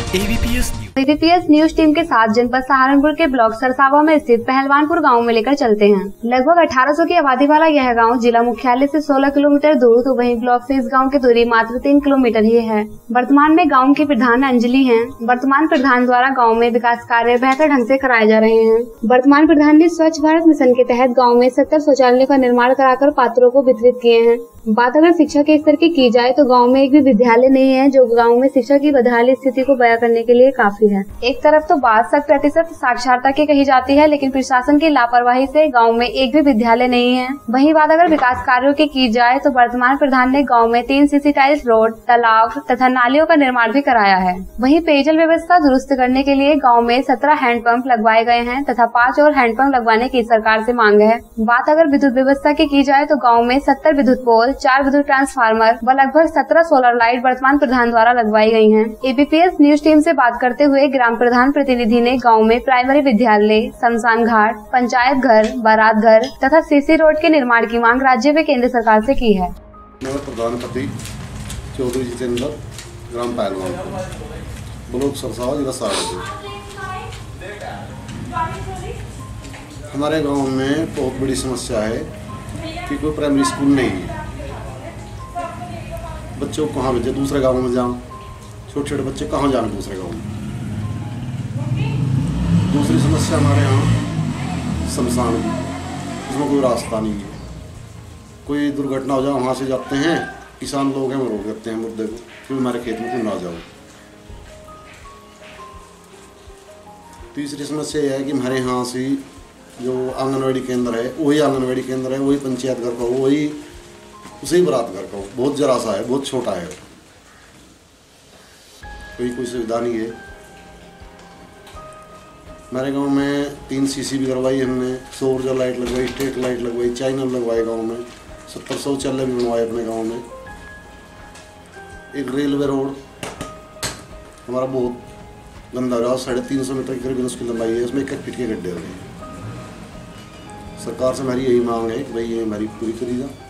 ABPS news team के साथ जनपद सहारनपुर के ब्लॉक सरसावा में स्थित पहलवानपुर गांव में लेकर चलते हैं। लगभग 1800 की आबादी वाला यह गांव जिला मुख्यालय से 16 किलोमीटर दूर, तो वहीं ब्लॉक से इस गांव की दूरी मात्र 3 किलोमीटर ही है। वर्तमान में गांव की प्रधान अंजलि हैं। वर्तमान प्रधान द्वारा गांव में विकास कार्य बेहतर ढंग से कराए जा रहे हैं। वर्तमान प्रधान ने स्वच्छ भारत मिशन के तहत गाँव में 70 शौचालयों का निर्माण कराकर पात्रों को वितरित किए हैं। बात अगर शिक्षा के स्तर की जाए तो गांव में एक भी विद्यालय नहीं है, जो गांव में शिक्षा की बदहाली स्थिति को बयां करने के लिए काफी है। एक तरफ तो बात 100% साक्षरता की कही जाती है, लेकिन प्रशासन की लापरवाही से गांव में एक भी विद्यालय नहीं है। वहीं बात अगर विकास कार्यों की जाए तो वर्तमान प्रधान ने गाँव में 3 सीसी टाइल्स रोड, तालाब तथा नालियों का निर्माण भी कराया है। वहीं पेयजल व्यवस्था दुरुस्त करने के लिए गाँव में 17 हैंडपंप लगवाए गए हैं तथा 5 और हैंडपंप लगवाने की सरकार से मांग है। बात अगर विद्युत व्यवस्था की जाए तो गाँव में 70 विद्युत पोल, 4 विद्युत ट्रांसफार्मर व लगभग 17 सोलर लाइट वर्तमान प्रधान द्वारा लगवाई गई हैं। एबीपीएस न्यूज टीम से बात करते हुए ग्राम प्रधान प्रतिनिधि ने गांव में प्राइमरी विद्यालय, शमशान घाट, पंचायत घर, बारात घर तथा सीसी रोड के निर्माण की मांग राज्य व केंद्र सरकार से की है। प्रधानपति चौधरी जितेंद्र, ग्राम पहलवान, ब्लॉक सरसावा, जिला सहारनपुर। हमारे गांव में बहुत बड़ी समस्या है कि कोई प्राइमरी स्कूल नहीं है। बच्चों को कहाँ भेजे, दूसरे गाँव में जाऊँ, छोटे छोटे बच्चे कहाँ जाने दूसरे गाँव में। दूसरी समस्या हमारे यहाँ शमशान की, इसमें कोई रास्ता नहीं है। कोई दुर्घटना हो जाए, वहाँ से जाते हैं, किसान लोग हैं वो रोक देते हैं मुद्दे को कि हमारे खेत में तुम ना जाओ। तीसरी समस्या यह है कि हमारे यहाँ से जो आंगनवाड़ी केंद्र है, वही आंगनवाड़ी केंद्र है, वही पंचायत घर का, वही उसी बारात घर का, बहुत जरा सा है, बहुत छोटा है, कोई सुविधा नहीं है। हमारे गांव में 3 सीसी भी करवाई हमने, सौर ऊर्जा लाइट लगवाई, स्ट्रीट लाइट लगवाई, चैनल लगवाए गांव में, 70 शौचालय भी बनवाए अपने गांव में। एक रेलवे रोड हमारा बहुत गंदा रहा, 350 मीटर की करीब उसकी लंबाई है, उसमें 1 फीट के गड्ढे हो गए। सरकार से हमारी यही मांग है कि भाई ये हमारी पूरी करी जाए।